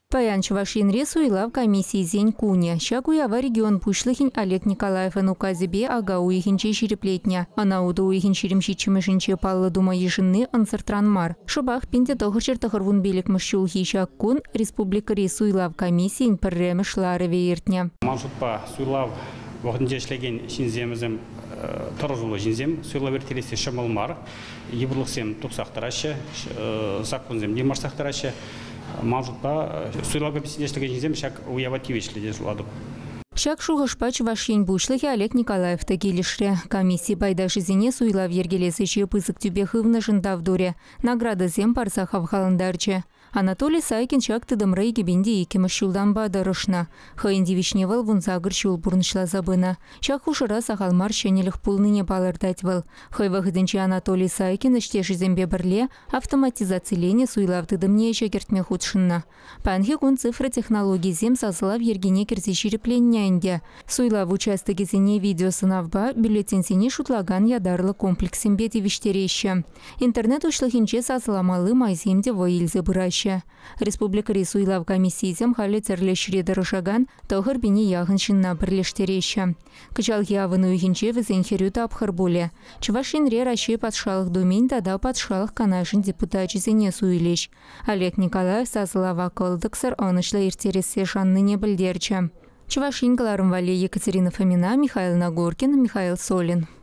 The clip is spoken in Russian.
Паян Чувашинре суйлав комиссии зень куне. Щакуява регион пушлыхин Олег Николаев указебе ага уихинче ширеплетня. Анауда уихинчиремши чимешинче палла дума ешинны ансартранмар. Шобах пинте тохырчер тохырвун белек мышчулхи щаккун республика суйлав комиссии пірремеш ларыве ертня. Маршрутпа суйлав вағында ешлеген шинземізім тұрғылы жинзем суйлав ертелесе шамалмар. Ебірліксем тұқсақтырашы, сақпынзем демарсақтырашы. Маршрутпа суйлав комиссиештеген жинзем шак уявативешлі де жуладып. Шак шуғышпа Чувашин бушлыхи Олег Николаев тагилишре. Комиссии байдаши зене суйлав ергелесі че пысык тюбехывны жындавдуре. Награда зем парсахав халандарче. Анатолий Сайкин чак тыдымры егебенде екеміш шулдан бадарышна. Хайынди вишневал вунзагыр шул бурнышла забына. Чак хушыра сахалмар шенелік пулныне балырдатвал. Хай вағыдынче Анатолий Сайкин іштеші зембе бірле автоматизацилене суйлав тыдымне шагертме худшынна. Панхи кун цифры технологии зем сазылав ергене керзе ширепленняйнде. Суйлав участыге зене видеосынавба бюллетенсене шутлаган ядарлы комплексен беті виштереші. Интернет ушлыхинче сазыламалы майземде воилзе бұраш. Республика суйлав комиссиям халі терлешіре дырышаган тоғыр біне яғыншынна бірлештереші. Кычал явыны үйгенче візен херю тапхыр боле. Чувашинре раши патшалық домен тада патшалық канашын депутатчызене суйлеш. Олег Николаев сазылава кылдықсыр онышлы ертересе шанныне білдерчі. Чувашин Галарым Вале, Екатерина Фомина, Михаил Нагоркин, Михаил Солин.